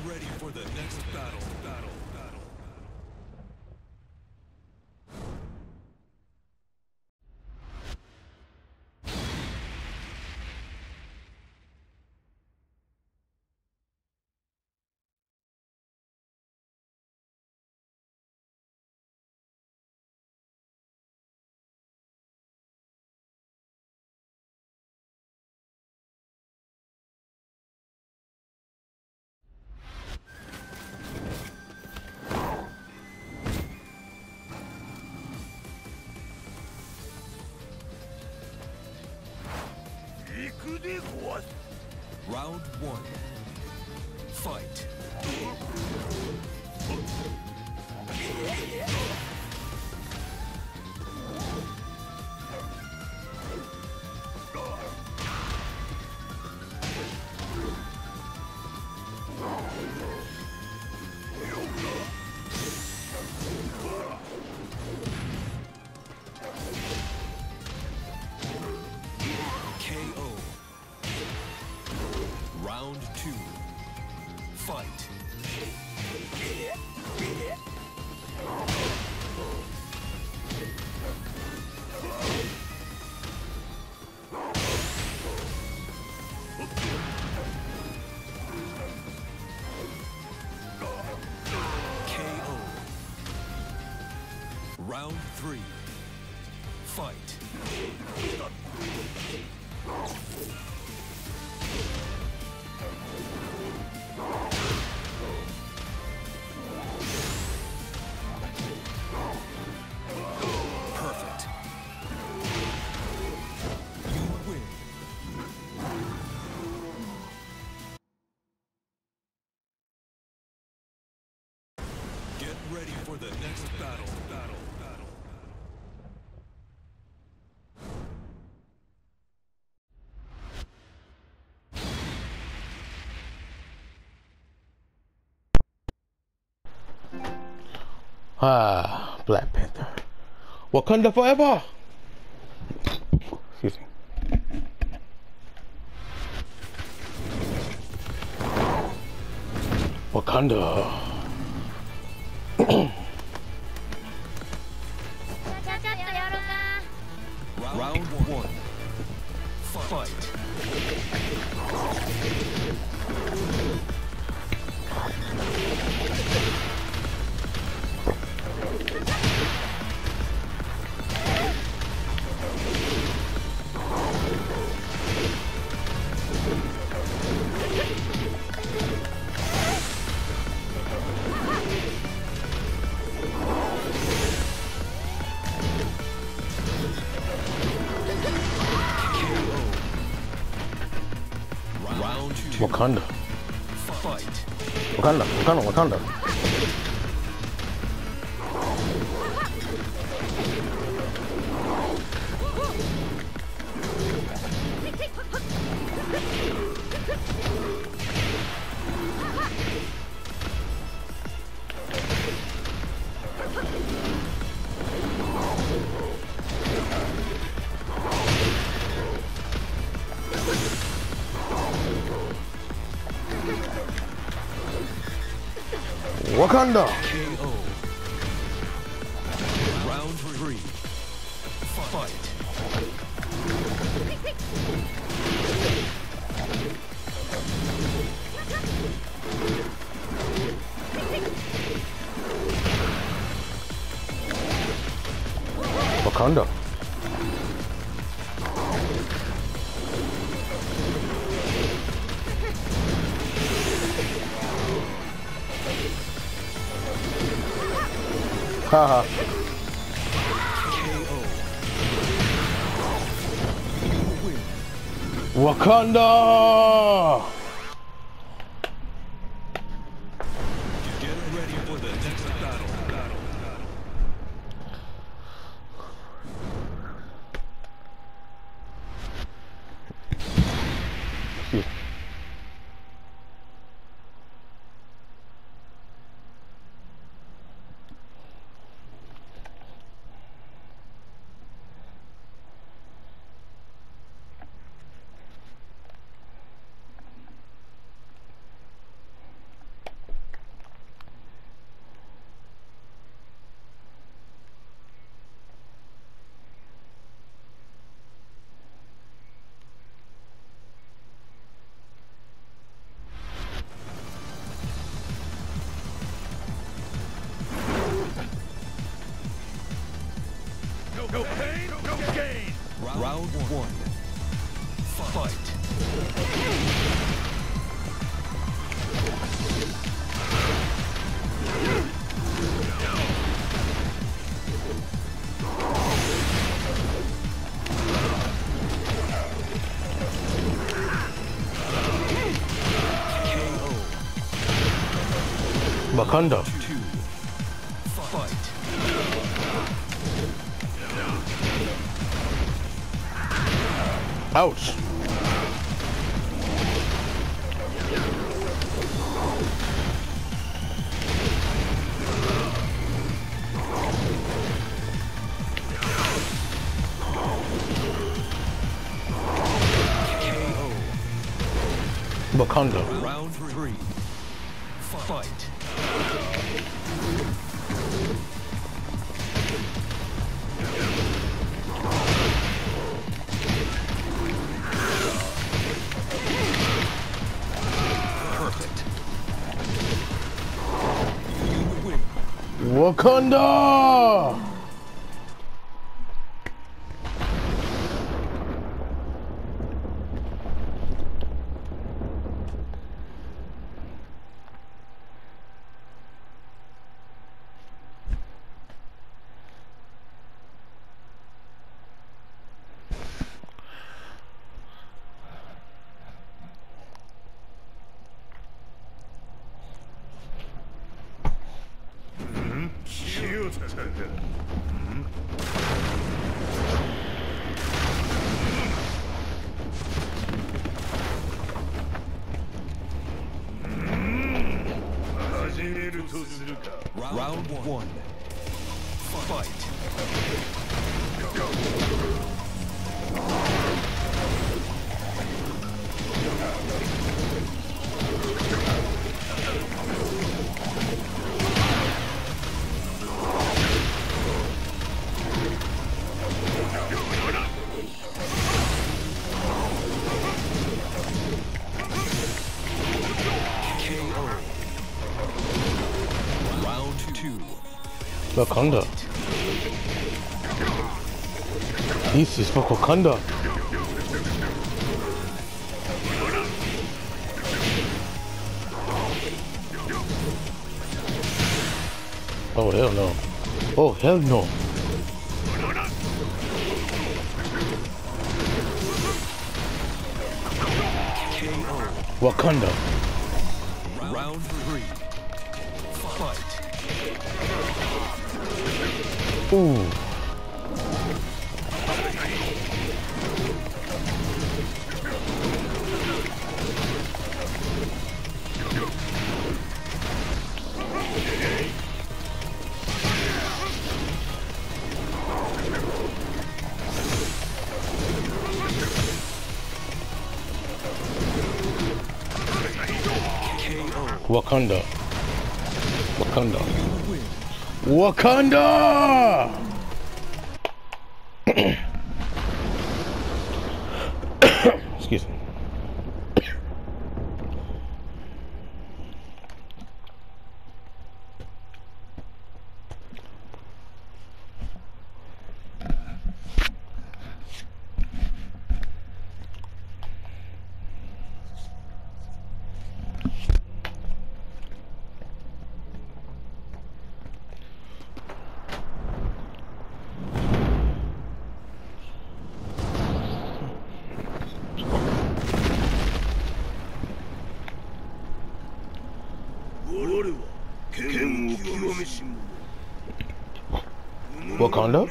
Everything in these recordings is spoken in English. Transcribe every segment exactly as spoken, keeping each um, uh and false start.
ready for the next battle. Battle. Battle. Round one. Fight. K O. Round two. Fight. K O. Round three. Fight. Perfect. You win. Get ready for the next battle. Battle. Battle. Ah, Black Panther. Wakanda forever! Excuse me. Wakanda. Round one. Fight. Round two. Wakanda. Fight. Wakanda. Wakanda. Wakanda. Wakanda. K O. Round three. Fight. Wakanda. Haha. Wakanda! Get ready for the next battle. Battle. Battle. Wakanda. Two. Fight. Ouch. Wakanda. Round three. Fight. Perfect. You win. Wakanda! Round one. Fight. Wakanda. This is for Wakanda. Oh hell no. Oh hell no. Wakanda. Round three. Fight. Ooh. Wakanda. Wakanda. Wakanda! Excuse me. Wakanda?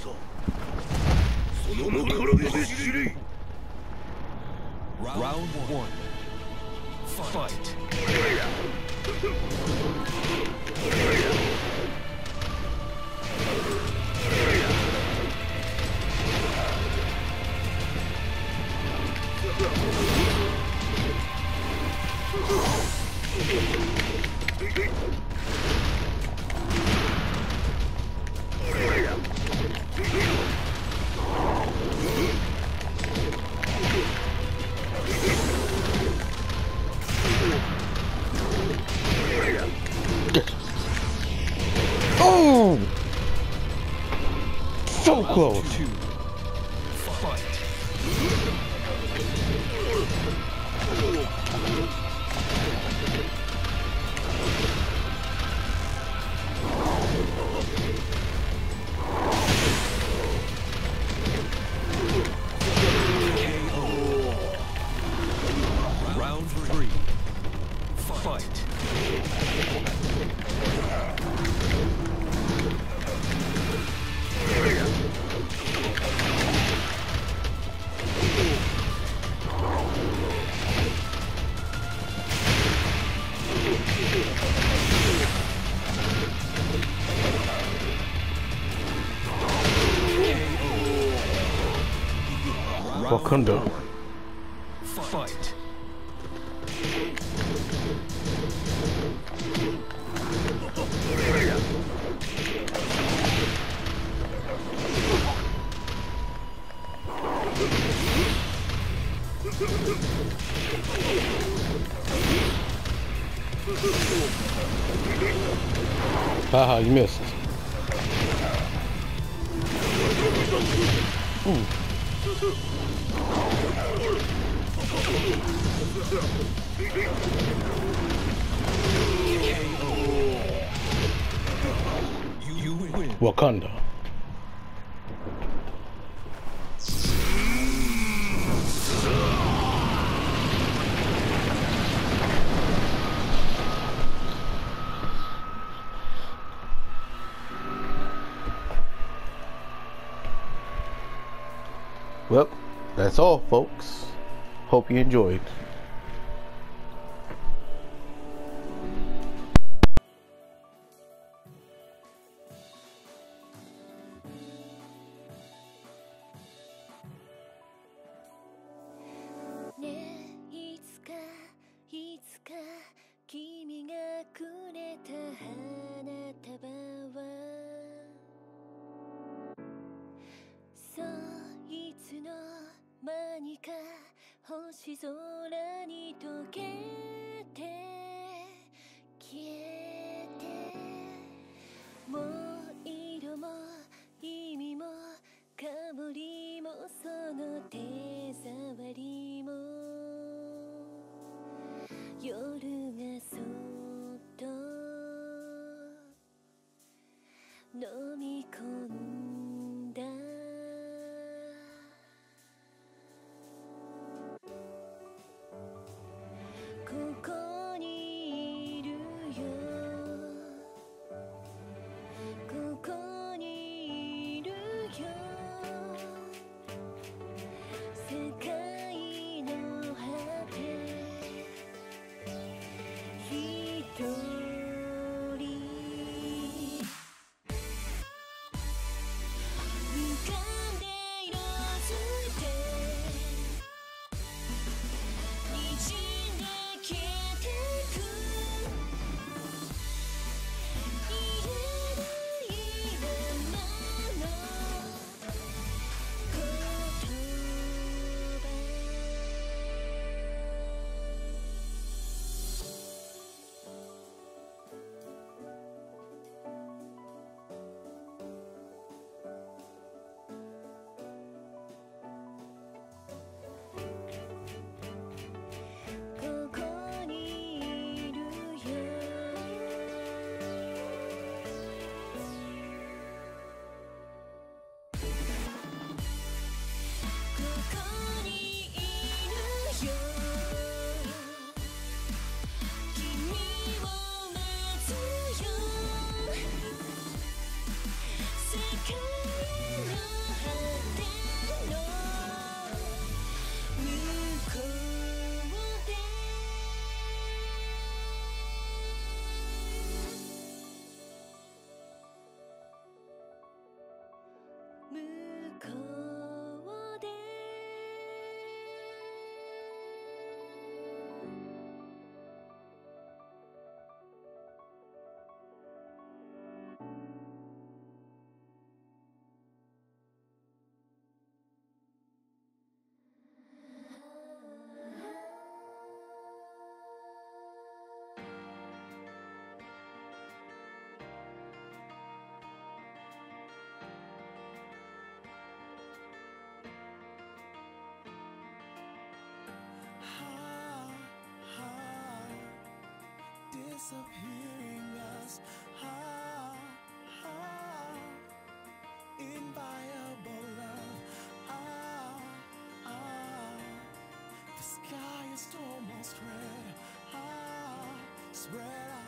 Round one. Fight. Oh! So close. Two. Fight. Round three. Fight. Wakanda. Fight. Haha, you missed. Ooh. You win. Wakanda. Well, that's all, folks. Hope you enjoyed. Disappearing us, ah, ah, inviolable love, ah, ah, the sky is almost red, ah, spread out.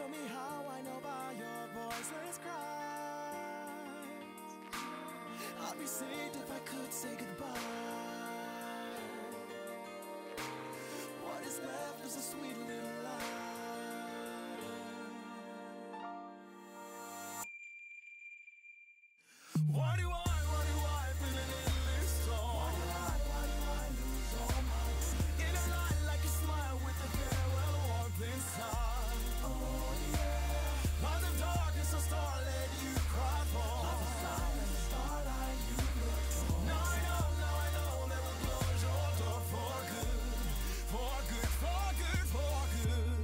Tell me how I know by your voiceless cries. I'd be saved if I could say goodbye. What is left is a sweet little lie. Why do I, why do I feel an endless storm? Why do I, why do I lose all my tears? In a light like a smile with a farewell warmth inside. Oh yeah. By the darkness a star let you cry for. Like a silent starlight you look for. Now I know, now I know that will close your door for good. For good, for good, for good.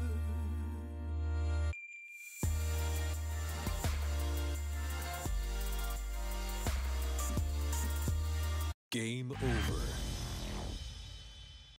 Game over.